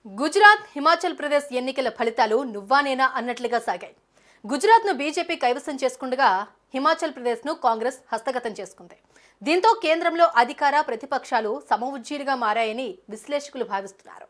గుజరాత్, హిమాచల్ ప్రదేశ్ ఎన్నికల ఫలితాలు నువ్వానేనా అన్నట్లుగా సాగాయి. గుజరాత్ను బీజేపీ కైవసం చేసుకుండగా హిమాచల్ ప్రదేశ్ను కాంగ్రెస్ హస్తగతం చేసుకుంది. దీంతో కేంద్రంలో అధికార ప్రతిపక్షాలు సమఉజ్జీలుగా మారాయని విశ్లేషకులు భావిస్తున్నారు.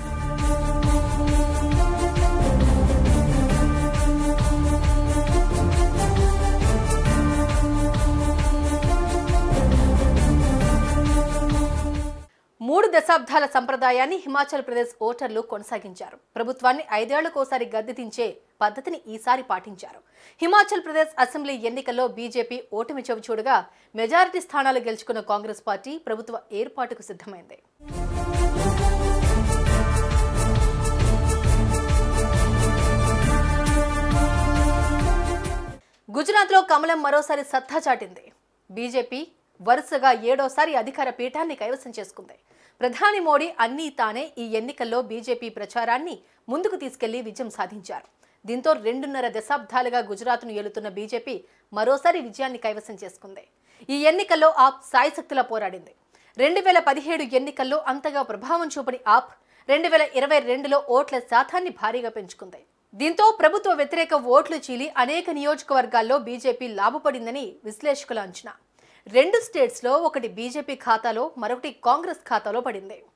మూడు దశాబ్దాల సంప్రదాయాన్ని హిమాచల్ ప్రదేశ్ ఓటర్లు కొనసాగించారు. ప్రభుత్వాన్ని 5 ఏళ్లకోసారి గద్దెదించే పద్ధతిని ఈసారి పాటించారు. హిమాచల్ ప్రదేశ్ అసెంబ్లీ ఎన్నికల్లో బీజేపీ ఓటమి చవిచూడగా మెజారిటీ స్థానాలు గెలుచుకున్న కాంగ్రెస్ పార్టీ ప్రభుత్వ ఏర్పాటుకు సిద్ధమైంది. గుజరాత్లో కమలం మరోసారి సత్తా చాటింది. బీజేపీ వరుసగా 7వ అధికార పీఠాన్ని కైవసం చేసుకుంది. ప్రధాని మోడీ అన్నీ తానే ఈ ఎన్నికల్లో బీజేపీ ప్రచారాన్ని ముందుకు తీసుకెళ్లి విజయం సాధించారు. దీంతో 2.5 దశాబ్దాలుగా గుజరాత్ను ఏలుతున్న బీజేపీ మరోసారి విజయాన్ని కైవసం చేసుకుంది. ఈ ఎన్నికల్లో ఆప్ సాయశక్తిలా పోరాడింది. 2017 ఎన్నికల్లో అంతగా ప్రభావం చూపని ఆప్ 2022లో ఓట్ల శాతాన్ని భారీగా పెంచుకుంది. దీంతో ప్రభుత్వ వ్యతిరేక ఓట్లు చీలి అనేక నియోజకవర్గాల్లో బీజేపీ లాభపడిందని విశ్లేషకుల అంచనా. 2 స్టేట్స్లో ఒకటి బీజేపీ ఖాతాలో, మరొకటి కాంగ్రెస్ ఖాతాలో పడింది.